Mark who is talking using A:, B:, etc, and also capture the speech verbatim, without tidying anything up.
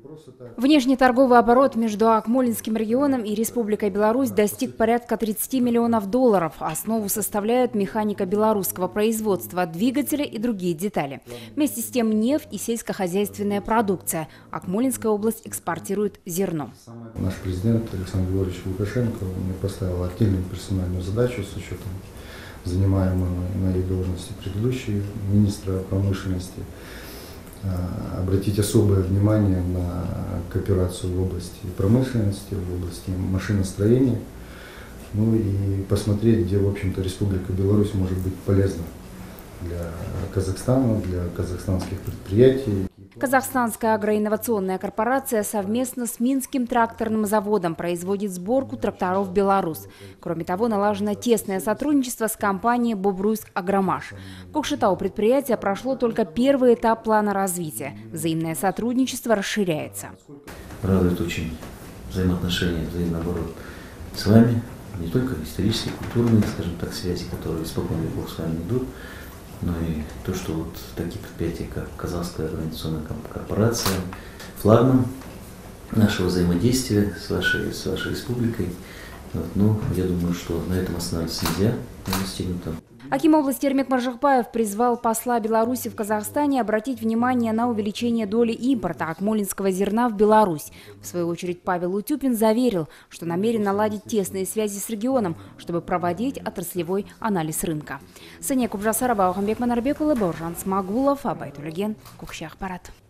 A: Внешнеторговый оборот между Акмолинским регионом и Республикой Беларусь достиг порядка тридцати миллионов долларов. Основу составляют механика белорусского производства, двигатели и другие детали. Вместе с тем нефть и сельскохозяйственная продукция. Акмолинская область экспортирует зерно.
B: Наш президент Александр Григорьевич Лукашенко мне поставил отдельную персональную задачу с учетом занимаемой моей должности предыдущей министра промышленности обратить особое внимание на кооперацию в области промышленности, в области машиностроения, ну и посмотреть, где, в общем-то, Республика Беларусь может быть полезна для Казахстана, для казахстанских предприятий.
A: Казахстанская агроинновационная корпорация совместно с Минским тракторным заводом производит сборку тракторов «Беларусь». Кроме того, налажено тесное сотрудничество с компанией «Бобруйск Агромаш». В Кокшетау предприятие прошло только первый этап плана развития. Взаимное сотрудничество расширяется.
C: Радует очень взаимоотношения, взаимный оборот с вами. Не только исторические, культурные, скажем так, связи, которые испокон веков с вами идут, но и то, что вот такие предприятия, как Казахская организационная корпорация, флагман нашего взаимодействия с вашей, с вашей республикой. Вот, ну, я думаю, что на этом остановиться нельзя, на достигнутом.
A: Аким области Ермек Маржықпаев призвал посла Беларуси в Казахстане обратить внимание на увеличение доли импорта акмолинского зерна в Беларусь. В свою очередь Павел Утюпин заверил, что намерен наладить тесные связи с регионом, чтобы проводить отраслевой анализ рынка. Сания Кубжасарова, Охамбек Манарбекулы, Боржан Смагулов, Абайтулеген, Кукши Ахпарат.